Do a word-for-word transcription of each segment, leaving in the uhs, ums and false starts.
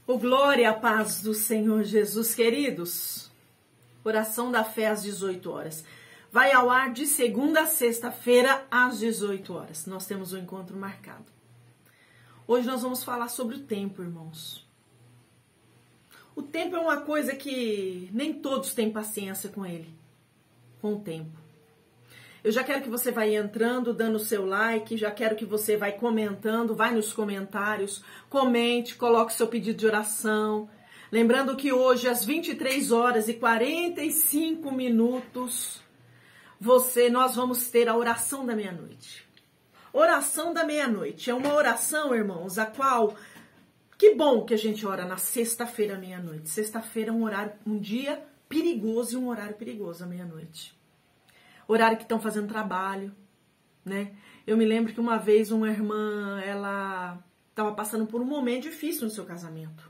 O glória e a paz do Senhor Jesus, queridos. Oração da fé às dezoito horas. Vai ao ar de segunda a sexta-feira às dezoito horas. Nós temos um encontro marcado. Hoje nós vamos falar sobre o tempo, irmãos. O tempo é uma coisa que nem todos têm paciência com ele, com o tempo. Eu já quero que você vá entrando, dando o seu like, já quero que você vá comentando, vai nos comentários, comente, coloque seu pedido de oração. Lembrando que hoje, às vinte e três horas e quarenta e cinco minutos, você, nós vamos ter a oração da meia-noite. Oração da meia-noite é uma oração, irmãos, a qual... Que bom que a gente ora na sexta-feira à meia-noite. Sexta-feira é um horário, um dia perigoso e um horário perigoso à meia-noite. Horário que estão fazendo trabalho, né? Eu me lembro que uma vez uma irmã, ela estava passando por um momento difícil no seu casamento.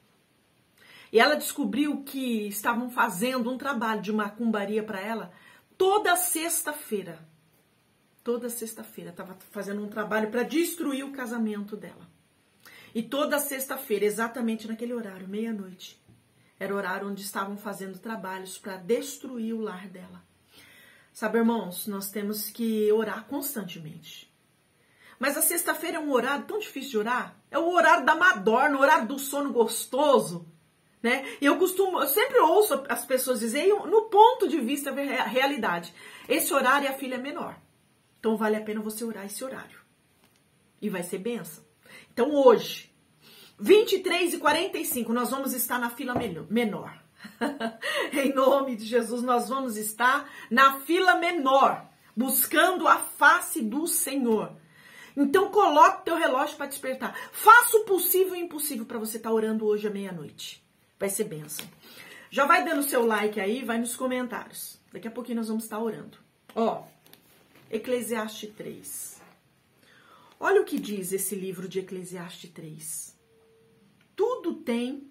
E ela descobriu que estavam fazendo um trabalho de macumbaria para ela toda sexta-feira. Toda sexta-feira estava fazendo um trabalho para destruir o casamento dela. E toda sexta-feira, exatamente naquele horário, meia-noite, era o horário onde estavam fazendo trabalhos para destruir o lar dela. Sabe, irmãos, nós temos que orar constantemente. Mas a sexta-feira é um horário tão difícil de orar. É o horário da madorna, o horário do sono gostoso, né? E eu costumo, eu sempre ouço as pessoas dizerem, no ponto de vista da realidade, esse horário é a filha menor. Então vale a pena você orar esse horário. E vai ser bênção. Então hoje, vinte e três e quarenta e cinco, nós vamos estar na fila menor. Em nome de Jesus, nós vamos estar na fila menor, buscando a face do Senhor. Então coloque teu relógio para despertar. Faça o possível e o impossível para você estar orando hoje à meia-noite. Vai ser bênção. Já vai dando seu like aí, vai nos comentários. Daqui a pouquinho nós vamos estar orando. Ó, Eclesiastes três. Olha o que diz esse livro de Eclesiastes três. Tudo tem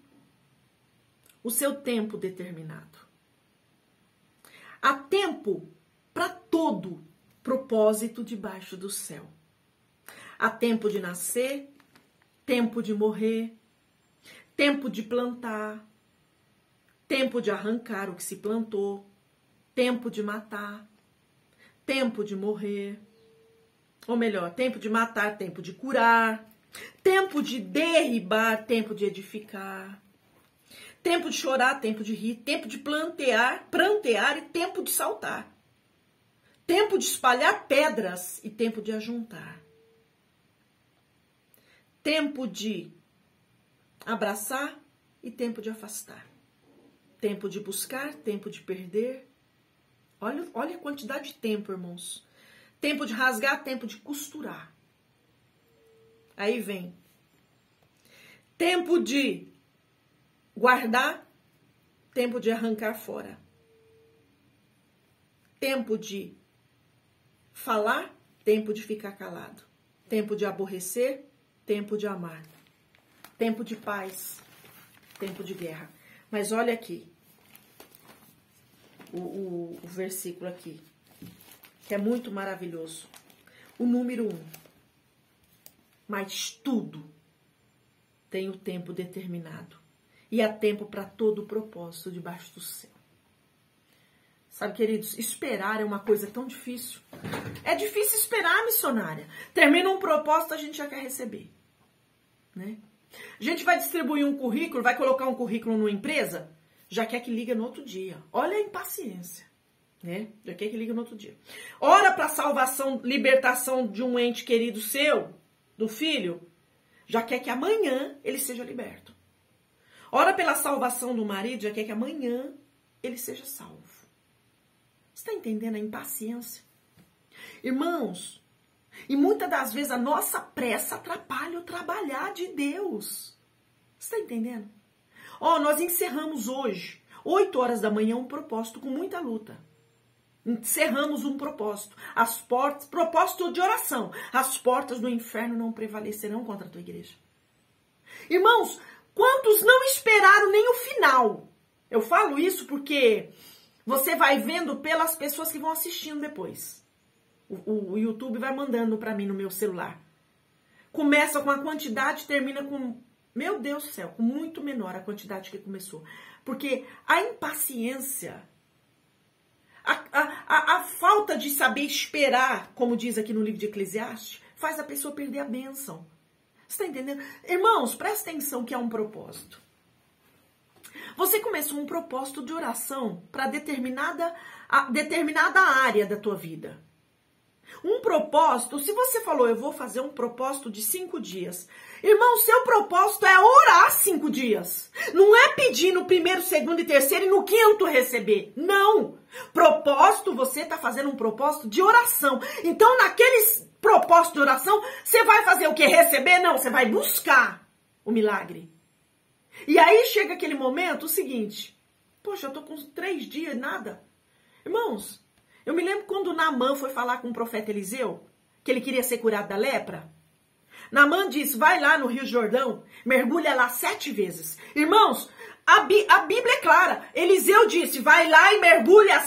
o seu tempo determinado. Há tempo para todo propósito debaixo do céu. Há tempo de nascer, tempo de morrer, tempo de plantar, tempo de arrancar o que se plantou, tempo de matar, tempo de morrer, ou melhor, tempo de matar, tempo de curar, tempo de derribar, tempo de edificar, tempo de chorar, tempo de rir, tempo de plantear, prantear e tempo de saltar. Tempo de espalhar pedras e tempo de ajuntar. Tempo de abraçar e tempo de afastar. Tempo de buscar, tempo de perder. Olha, olha a quantidade de tempo, irmãos. Tempo de rasgar, tempo de costurar. Aí vem. Tempo de guardar, tempo de arrancar fora. Tempo de falar, tempo de ficar calado. Tempo de aborrecer, tempo de amar. Tempo de paz, tempo de guerra. Mas olha aqui, o, o, o versículo aqui, que é muito maravilhoso. O número um. Mas tudo tem o tempo determinado. E há tempo para todo o propósito debaixo do céu. Sabe, queridos, esperar é uma coisa tão difícil. É difícil esperar, missionária. Termina um propósito, a gente já quer receber. Né? A gente vai distribuir um currículo, vai colocar um currículo numa empresa, já quer que liga no outro dia. Olha a impaciência. Né? Já quer que liga no outro dia. Ora para salvação, libertação de um ente querido seu, do filho, já quer que amanhã ele seja liberto. Ora pela salvação do marido, já quer que amanhã ele seja salvo. Você está entendendo a impaciência? Irmãos, e muitas das vezes a nossa pressa atrapalha o trabalhar de Deus. Você está entendendo? Ó, nós encerramos hoje, oito horas da manhã, um propósito com muita luta. Encerramos um propósito. As portas, propósito de oração. As portas do inferno não prevalecerão contra a tua igreja. Irmãos, quantos não esperaram nem o final? Eu falo isso porque você vai vendo pelas pessoas que vão assistindo depois. O, o YouTube vai mandando para mim no meu celular. Começa com a quantidade, termina com Meu Deus do céu, muito menor a quantidade que começou. Porque a impaciência, a, a, a, a falta de saber esperar, como diz aqui no livro de Eclesiastes, faz a pessoa perder a bênção. Você está entendendo? Irmãos, presta atenção que é um propósito. Você começou um propósito de oração para determinada, determinada área da tua vida. Um propósito, se você falou, eu vou fazer um propósito de cinco dias. Irmão, seu propósito é orar cinco dias. Não é pedir no primeiro, segundo e terceiro e no quinto receber. Não. Propósito, você está fazendo um propósito de oração. Então, naqueles propósitos de oração, você vai fazer o quê? Receber? Não, você vai buscar o milagre. E aí chega aquele momento, o seguinte. Poxa, eu tô com três dias, nada. Irmãos, eu me lembro quando Naamã foi falar com o profeta Eliseu, que ele queria ser curado da lepra. Naamã disse, vai lá no Rio Jordão, mergulha lá sete vezes. Irmãos, a, Bí a Bíblia é clara. Eliseu disse, vai lá e mergulha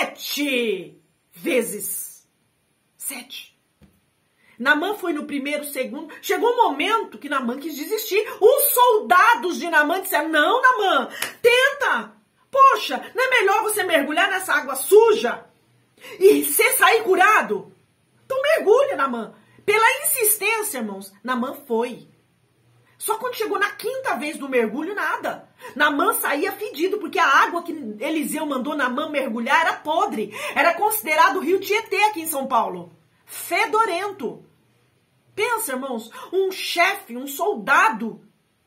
sete vezes. Sete. Naamã foi no primeiro, segundo. Chegou um momento que Naamã quis desistir. Os soldados de Naamã disseram, não, Naamã, tenta. Poxa, não é melhor você mergulhar nessa água suja e você sair curado? Então mergulha, Naamã. Pela insistência, irmãos, Naamã foi. Só quando chegou na quinta vez do mergulho, nada. Naamã saía fedido, porque a água que Eliseu mandou Naamã mergulhar era podre. Era considerado o rio Tietê aqui em São Paulo. Fedorento. Pensa, irmãos, um chefe, um soldado.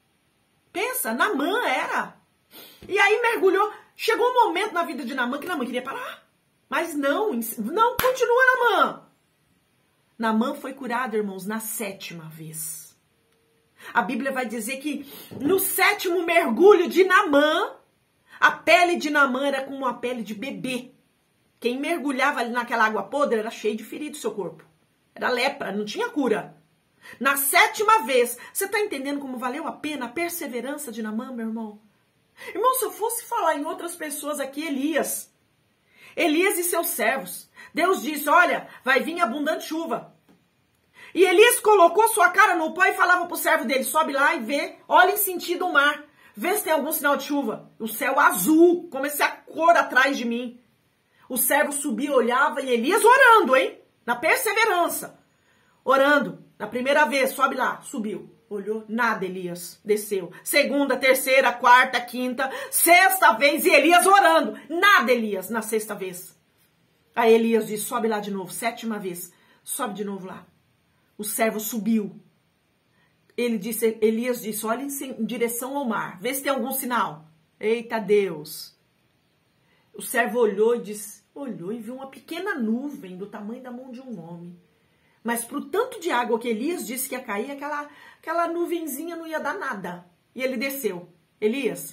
Pensa, Naamã era. E aí mergulhou. Chegou um momento na vida de Naamã que Naamã queria parar. Mas não, não, continua Naamã. Naamã foi curado, irmãos, na sétima vez. A Bíblia vai dizer que no sétimo mergulho de Naamã, a pele de Naamã era como a pele de bebê. Quem mergulhava ali naquela água podre era cheio de ferido do seu corpo. Era lepra, não tinha cura. Na sétima vez, você está entendendo como valeu a pena a perseverança de Naamã, meu irmão? Irmão, se eu fosse falar em outras pessoas aqui, Elias. Elias e seus servos. Deus disse, olha, vai vir abundante chuva. E Elias colocou sua cara no pó e falava pro servo dele, sobe lá e vê, olha em sentido o mar. Vê se tem algum sinal de chuva. O céu azul, como essa cor atrás de mim. O servo subia, olhava e Elias orando, hein? Na perseverança. Orando. Na primeira vez, sobe lá, subiu. Olhou, nada, Elias. Desceu. Segunda, terceira, quarta, quinta, sexta vez e Elias orando. Nada, Elias, na sexta vez. Aí Elias disse, sobe lá de novo, sétima vez. Sobe de novo lá. O servo subiu. Ele disse, Elias disse, olha em direção ao mar. Vê se tem algum sinal. Eita Deus. O servo olhou e disse, olhou e viu uma pequena nuvem do tamanho da mão de um homem. Mas pro tanto de água que Elias disse que ia cair, aquela, aquela nuvenzinha não ia dar nada. E ele desceu. Elias,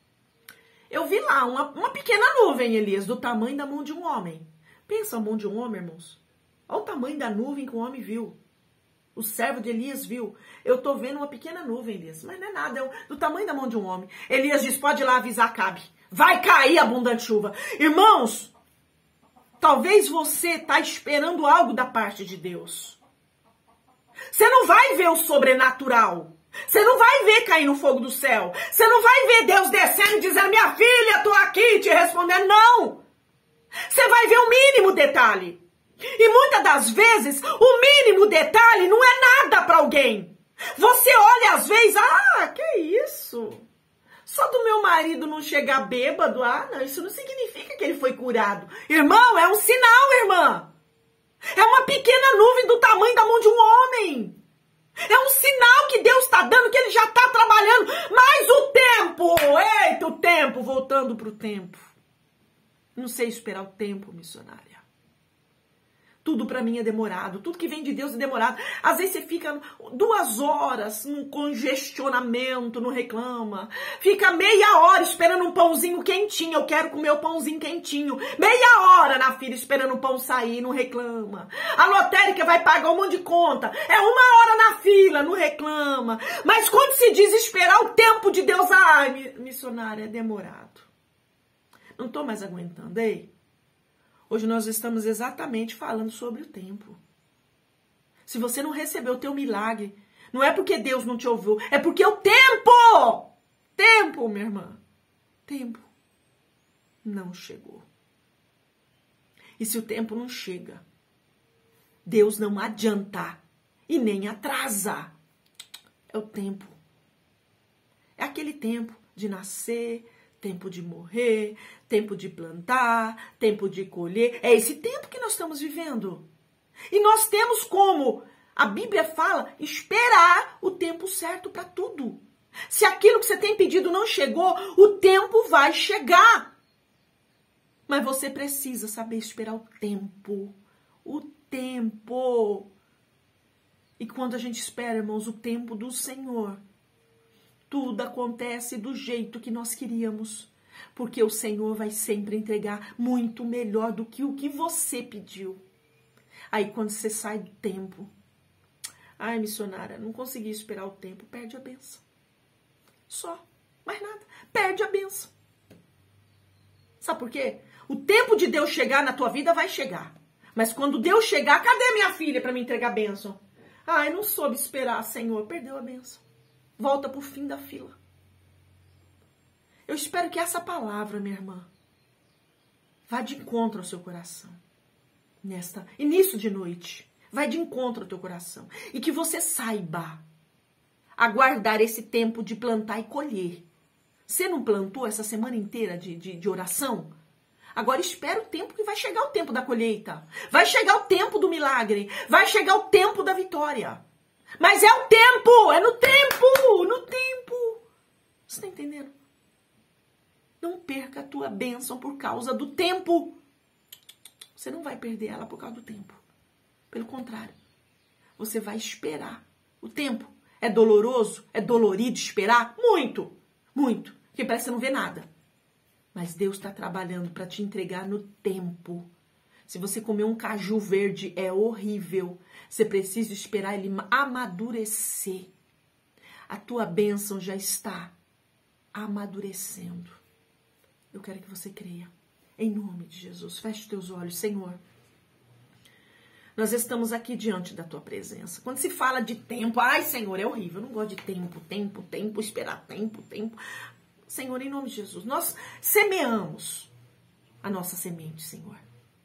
eu vi lá uma, uma pequena nuvem, Elias, do tamanho da mão de um homem. Pensa a mão de um homem, irmãos. Olha o tamanho da nuvem que o homem viu. O servo de Elias viu. Eu tô vendo uma pequena nuvem, Elias. Mas não é nada, é do tamanho da mão de um homem. Elias diz, pode ir lá avisar Acabe. Vai cair abundante chuva. Irmãos, talvez você tá esperando algo da parte de Deus. Você não vai ver o sobrenatural. Você não vai ver cair no fogo do céu. Você não vai ver Deus descendo e dizendo, minha filha, tô aqui te respondendo. Não. Você vai ver o mínimo detalhe. E muitas das vezes, o mínimo detalhe não é nada para alguém. Você olha às vezes, ah, que isso? Só do meu marido não chegar bêbado, ah, não, isso não significa que ele foi curado. Irmão, é um sinal, irmã. É uma pequena nuvem do tamanho da mão de um homem. É um sinal que Deus está dando, que ele já está trabalhando. Mas o tempo, eita, o tempo, voltando para o tempo. Não sei esperar o tempo, missionária. Tudo para mim é demorado. Tudo que vem de Deus é demorado. Às vezes você fica duas horas num congestionamento, não reclama. Fica meia hora esperando um pãozinho quentinho. Eu quero comer o pãozinho quentinho. Meia hora na fila esperando o pão sair, não reclama. A lotérica vai pagar um monte de conta. É uma hora na fila, não reclama. Mas quando se diz esperar o tempo de Deus, ai, missionária, é demorado. Não tô mais aguentando, ei? Hoje nós estamos exatamente falando sobre o tempo. Se você não recebeu o teu milagre, Não é porque Deus não te ouviu, é porque o tempo, tempo, minha irmã, tempo não chegou. E se o tempo não chega, Deus não adianta e nem atrasa. É o tempo. É aquele tempo de nascer, tempo de morrer, tempo de plantar, tempo de colher. É esse tempo que nós estamos vivendo. E nós temos como, a Bíblia fala, esperar o tempo certo para tudo. Se aquilo que você tem pedido não chegou, o tempo vai chegar. Mas você precisa saber esperar o tempo. O tempo. E quando a gente espera, irmãos, o tempo do Senhor, tudo acontece do jeito que nós queríamos. Porque o Senhor vai sempre entregar muito melhor do que o que você pediu. Aí quando você sai do tempo, ai, missionária, não consegui esperar o tempo, perde a bênção. Só, mais nada, perde a bênção. Sabe por quê? O tempo de Deus chegar na tua vida vai chegar. Mas quando Deus chegar, cadê minha filha para me entregar a bênção? Ai, não soube esperar, Senhor, perdeu a bênção. Volta pro fim da fila. Eu espero que essa palavra, minha irmã, vá de encontro ao seu coração. Nesta início de noite, vai de encontro ao teu coração. E que você saiba aguardar esse tempo de plantar e colher. Você não plantou essa semana inteira de, de, de oração? Agora espera o tempo que vai chegar o tempo da colheita. Vai chegar o tempo do milagre. Vai chegar o tempo da vitória. Mas é o tempo, é no tempo, no tempo. Você está entendendo? Não perca a tua bênção por causa do tempo. Você não vai perder ela por causa do tempo. Pelo contrário, você vai esperar o tempo. É doloroso? É dolorido esperar? Muito, muito. Porque parece que você não vê nada. Mas Deus está trabalhando para te entregar no tempo. Se você comer um caju verde, é horrível. Você precisa esperar ele amadurecer. A tua bênção já está amadurecendo. Eu quero que você creia. Em nome de Jesus, feche os teus olhos, Senhor. Nós estamos aqui diante da tua presença. Quando se fala de tempo, ai, Senhor, é horrível. Eu não gosto de tempo, tempo, tempo, esperar tempo, tempo. Senhor, em nome de Jesus, nós semeamos a nossa semente, Senhor.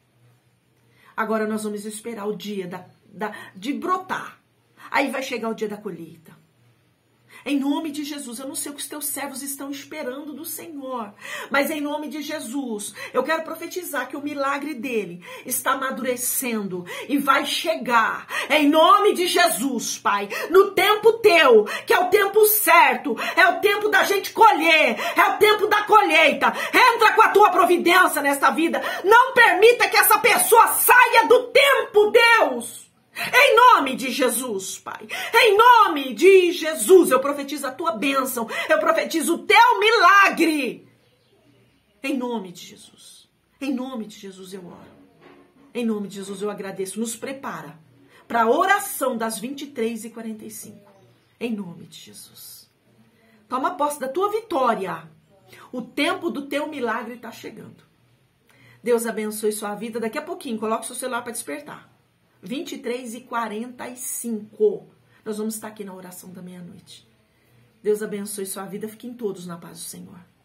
Agora nós vamos esperar o dia da, da, de brotar. Aí vai chegar o dia da colheita. Em nome de Jesus, eu não sei o que os teus servos estão esperando do Senhor, mas em nome de Jesus, eu quero profetizar que o milagre dele está amadurecendo e vai chegar. Em nome de Jesus, Pai, no tempo teu, que é o tempo certo, é o tempo da gente colher, é o tempo da colheita. Entra com a tua providência nesta vida. Não permita que essa pessoa saia do tempo, Deus. Em nome de Jesus, Pai. Em nome de Jesus, eu profetizo a tua bênção. Eu profetizo o teu milagre. Em nome de Jesus. Em nome de Jesus eu oro. Em nome de Jesus eu agradeço. Nos prepara para a oração das vinte e três e quarenta e cinco. Em nome de Jesus. Toma posse da tua vitória. O tempo do teu milagre está chegando. Deus abençoe sua vida. Daqui a pouquinho, coloque seu celular para despertar. vinte e três e quarenta e cinco. Nós vamos estar aqui na oração da meia-noite. Deus abençoe sua vida. Fiquem todos na paz do Senhor.